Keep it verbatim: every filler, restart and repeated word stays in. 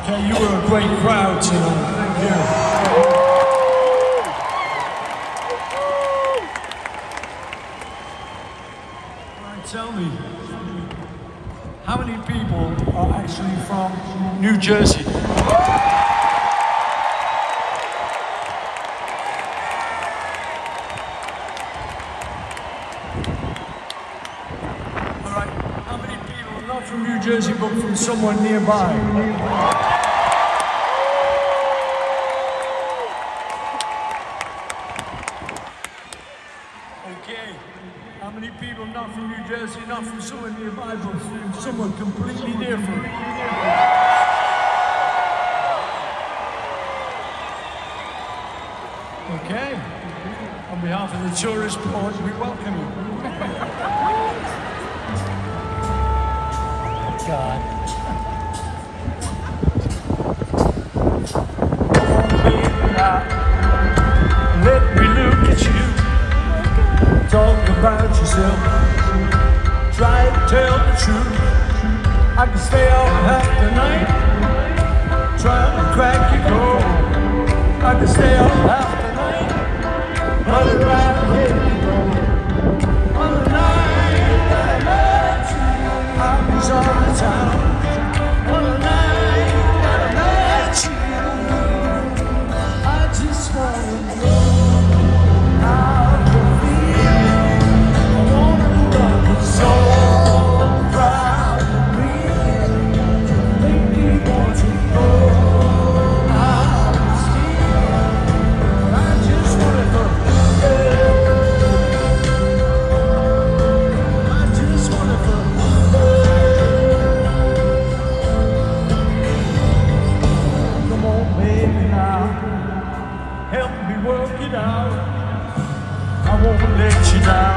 Okay, you were a great crowd tonight. Thank you. All right, tell me, how many people are actually from New Jersey? All right, how many people are not from New Jersey but from somewhere nearby? Okay, how many people not from New Jersey, not from somewhere nearby, but from somewhere completely different? Okay, on behalf of the tourist board, we welcome you. God. Let me look at you. Talk about yourself. Try to tell the truth. I can stay out half the night, trying to crack your code. I can stay out half the night, but I'd rather hit you go. On the night that I met you, I was on the town. On the night that I met you, I just wanna know how you feel. I wanna love you so proud of me. To make me want to know how you feel. I just wanna know. I just wanna know. Come on, baby, now. Help me work it out. I won't let you down.